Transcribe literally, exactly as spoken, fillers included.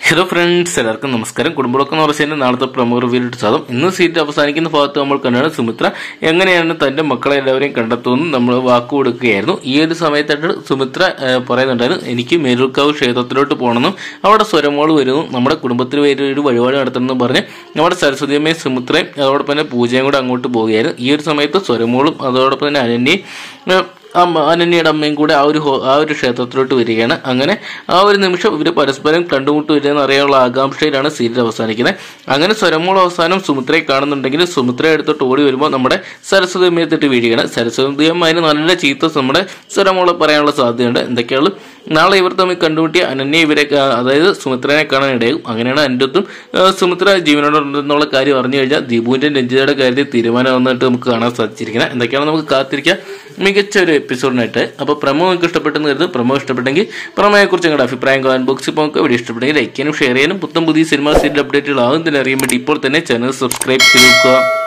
Hello friends, എല്ലാവർക്കും നമസ്കാരം. കുടുംബളക്കം എന്ന് പറയുന്നത് നാളത്തെ പ്രമുഖ റിവ്യൂവിൽ സാധം. ഇന്ന് സീറ്റ് അവസാനിക്കുന്ന ഭാഗത്ത് നമ്മൾ കണ്ടാണ് സുമിത്ര എങ്ങനെയാണ് തന്റെ മക്കളെ എല്ലാവരെയും കണ്ടെത്തുമെന്ന് നമ്മൾ വാക്കു കൊടുക്കുകയായിരുന്നു. ഈ ഒരു സമയത്തായിട്ട് സുമിത്ര പറയുന്നുണ്ടായിരുന്നു, എനിക്ക് മേലൂർക്കാവ് ക്ഷേത്രത്തിലോട്ട് പോകണമെന്നും അവിടെ സ്വരമോള് വരുന്നു, നമ്മുടെ കുടുംബത്തിന് പേര് ഒരു വഴിപാട് നടത്തണമെന്നും പറഞ്ഞ് നമ്മുടെ സരസ്വതിയമ്മയും സുമിത്രയും അതോടൊപ്പം തന്നെ പൂജയും കൂടെ അങ്ങോട്ട് പോവുകയായിരുന്നു. ഈ ഒരു സമയത്ത് സ്വരമോളും അതോടൊപ്പം തന്നെ അനന്യയും അനന്യയുടെ അമ്മയും കൂടെ ആ ഒരു ആ ഒരു ക്ഷേത്രത്തിലോട്ട് വരികയാണ്. അങ്ങനെ ആ ഒരു നിമിഷം ഇവർ പരസ്പരം കണ്ടുമുട്ടുവരികയെന്ന് അറിയാനുള്ള ആകാംക്ഷയിലാണ് സീരിയൽ അവസാനിക്കുന്നത്. അങ്ങനെ സ്വരമോൾ അവസാനം സുമിത്രയെ കാണുന്നുണ്ടെങ്കിൽ സുമിത്രയെ എടുത്തിട്ട് ഓടി വരുമ്പോൾ നമ്മുടെ സരസ്വതി അമ്മയെ തെറ്റി വീഴുകയാണ്. സരസ്വതി അമ്മ അതിന് നല്ല ചീത്ത നമ്മുടെ സ്വരമോളെ പറയാനുള്ള സാധ്യതയുണ്ട്. എന്തൊക്കെയാണ് നാളെ ഇവർ തമ്മിൽ കണ്ടുമുട്ടിയ അനന്യ ഇവരെ അതായത് സുമിത്രനെ കാണാൻ ഇടയാകും. അങ്ങനെയാണ് എൻ്റെ അടുത്തും സുമിത്ര ജീവനോടുണ്ടെന്നുള്ള കാര്യം അറിഞ്ഞു കഴിഞ്ഞാൽ ദീപുവിൻ്റെ രഞ്ജിതയുടെ കാര്യത്തിൽ തീരുമാനം വന്നിട്ട് നമുക്ക് കാണാൻ സാധിച്ചിരിക്കുന്നത്. എന്തൊക്കെയാണ് നമുക്ക് കാത്തിരിക്കാം മികച്ച ഒരു എപ്പിസോഡിനായിട്ട്. അപ്പോൾ പ്രമോ നിങ്ങൾക്ക് ഇഷ്ടപ്പെട്ടെന്ന് കരുതും. പ്രമോ ഇഷ്ടപ്പെട്ടെങ്കിൽ പ്രമോയെക്കുറിച്ച് നിങ്ങളുടെ അഭിപ്രായം കമന്റ് ബോക്സിൽ ഇപ്പോൾ നമുക്ക് വീഡിയോ ഇഷ്ടപ്പെട്ടെങ്കിൽ ലൈക്ക് ചെയ്യാനും ഷെയർ ചെയ്യാനും പുത്തം പുതിയ സിനിമ സീരിയൽ അപ്ഡേറ്റുകൾ ആകും തന്നെ അറിയാൻ വേണ്ടി ഇപ്പോൾ തന്നെ ചാനൽ സബ്സ്ക്രൈബ് ചെയ്ത് നോക്കുക.